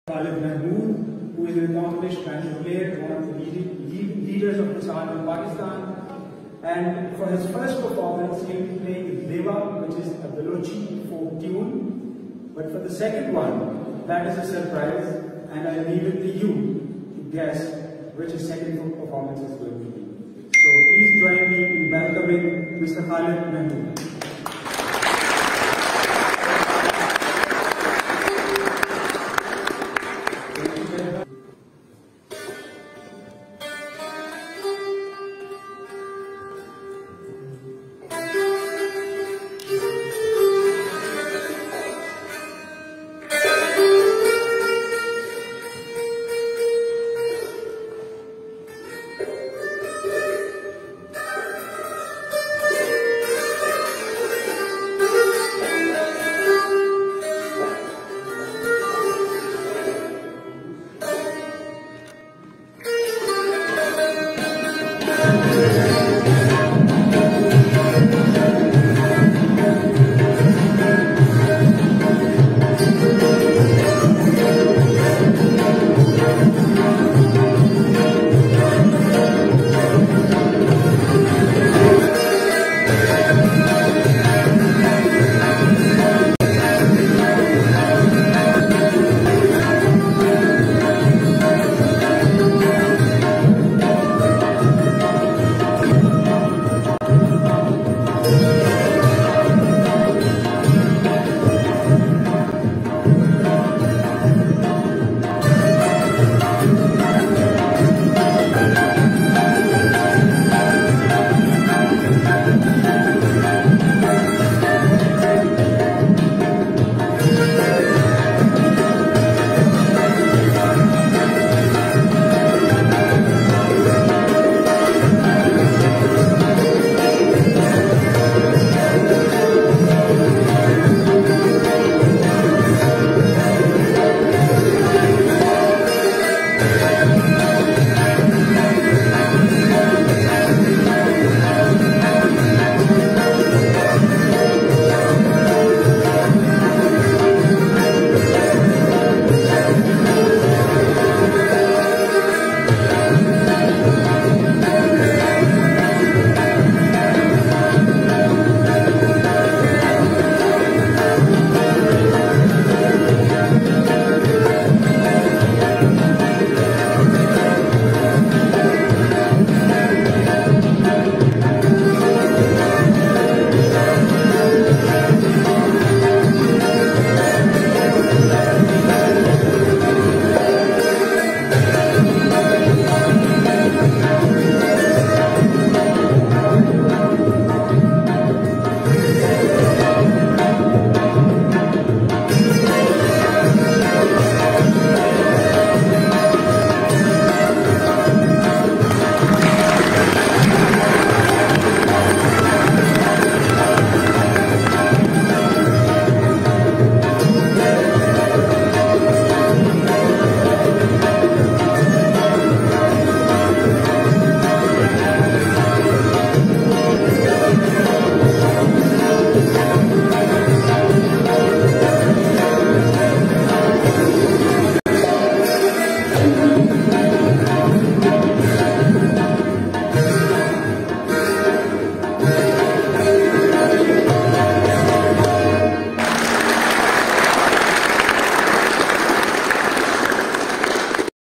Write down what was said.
Khalid Mehmood, who is an accomplished banjo player, one of the leaders of the art in Pakistan. And for his first performance, he will be playing Leva, which is a Baluchi folk tune. But for the second one, that is a surprise, and I leave it to you to guess which his second performance is going to be. So please join me in welcoming Mr. Khalid Banjo.